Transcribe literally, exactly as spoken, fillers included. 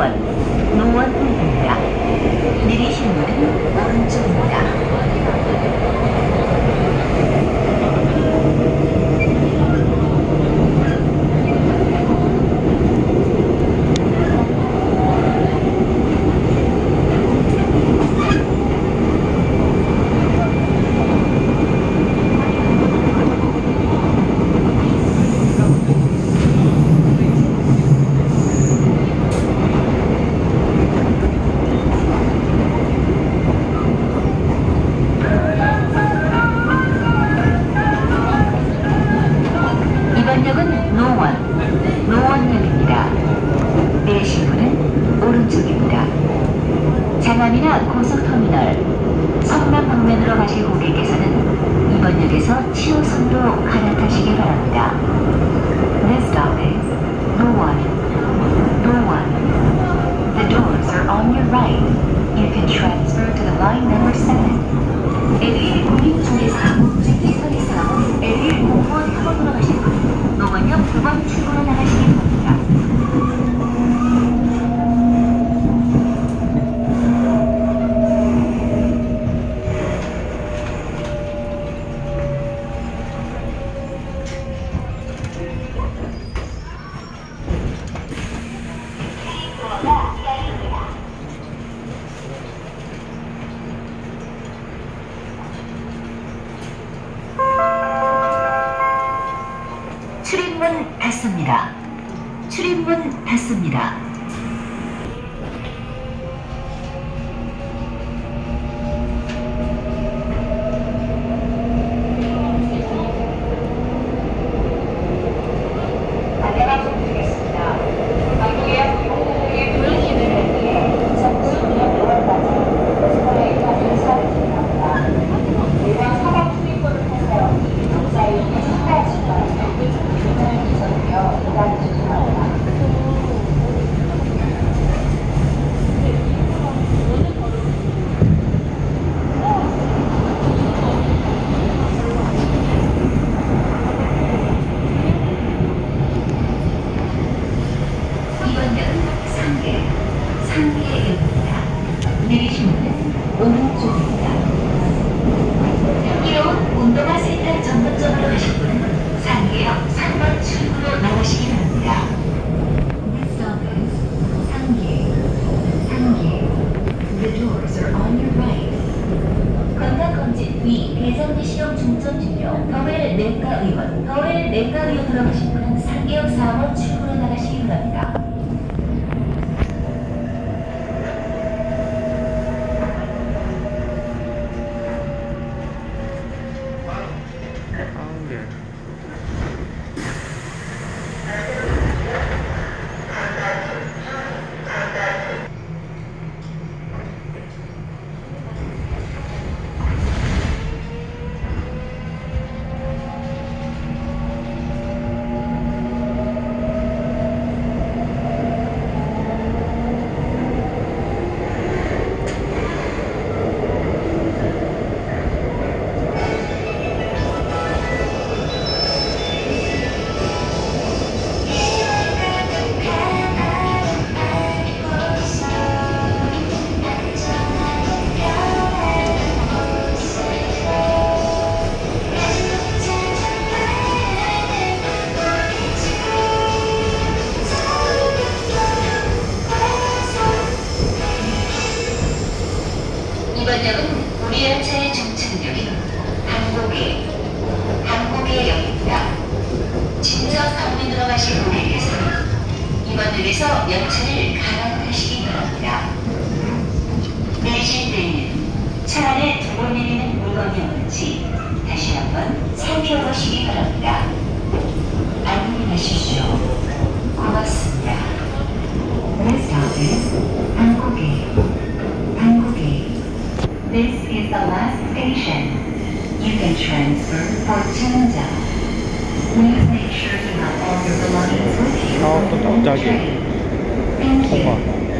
노원, 노원역입니다. 내리실 문은 오른쪽입니다. 장암이나 고속터미널, 성남 방면으로 가실 고객께서는 이번 역에서 칠호선으로 갈아타시기 바랍니다. This stop is 노원, 노원. The doors are on your right. You can transfer to the line number seven. 엘일 공육중에서 목적지선에서 엘일 공원 타로로 가실 분, 노원역 두 번 출구로 나가시기 바랍니다. 출입문 닫습니다. 출입문 닫습니다. 상계역입니다. 내리실 문은 오른쪽입니다. 이온 운동화 센터 전문점으로 가실 분은 상계역 삼 번 출구로 나가시기 바랍니다. This stop is 상계, 상계. The doors are on your right. 건강검진 위 대장내시경 중점 진료 더웰 내과 의원, 더웰 내과 의원으로 가실 분은 상계역 사 번 출구로 나가시기 바랍니다. 이번 역은 우리 열차의 정착역인 한국의 한국의 역입니다. 친정 방면으로 가실 고객께서는 이번 역에서 열차를 갈아타시기 바랍니다. 내리실 때에는 차 안에 두고 내리는 물건이 없는지 다시 한번 살펴보시기 바랍니다. 안녕하십시오. 고맙습니다. This stop is 한국의 한국의. This is the last station. You can transfer for Cheonja. Please make sure you have all your belongings with you. 아, 또 갑자기 Thank 통화. you.